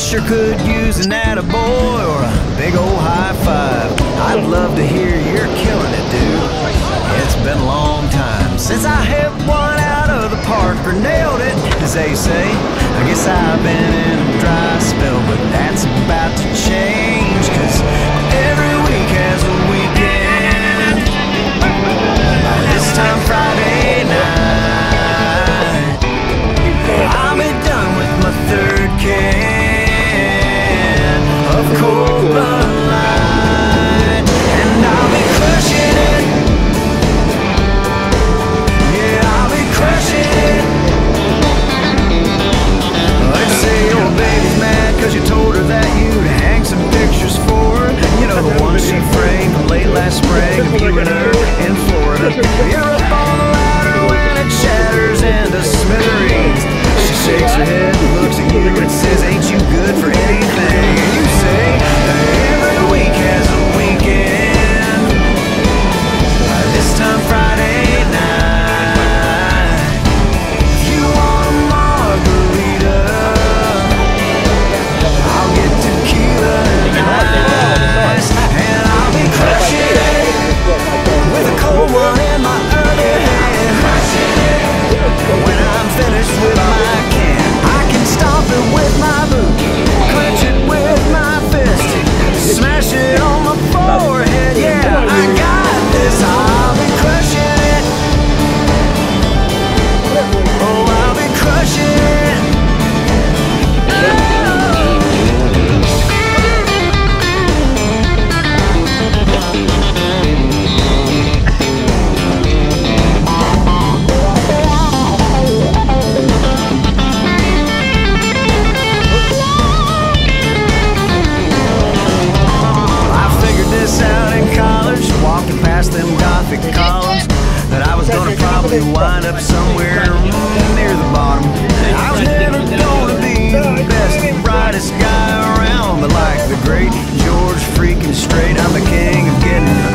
sure could use an attaboy or a big old high five. I'd love to hear you're killing it, dude. It's been a long time since I hit one out of the park or nailed it, as they say. I guess I've been in a dry spell, but that's about to change, 'cause every week has a weekend. By this time Friday night, I'll be done with my third can of cold Bud Light, and I'll be crushing it. Yeah, I'll be crushing it. Let's say your baby's mad 'cause you told her that you'd hang some pictures for her. You know, the ones she framed from late last spring of you and her in Florida. You're up on the ladder when it shatters into smithereens. She shakes her head and looks at you and says, ain't you good for anything? And you say, every week has a weekend. This time Friday night, if you want a margarita, I'll get tequila and ice, and I'll be crushing it with a cold one in my other hand. Crushing it when I'm finished with my can. I can stomp it with my boot, clench it with my fist, smash it on my forehead. Yeah, I got this. I'll be crushing it. Oh, I'll be crushing it. Out in college, walking past them Gothic columns, that I was gonna probably wind up somewhere near the bottom. I was never gonna be the best, brightest guy around, but like the great George freaking Strait, I'm the king of getting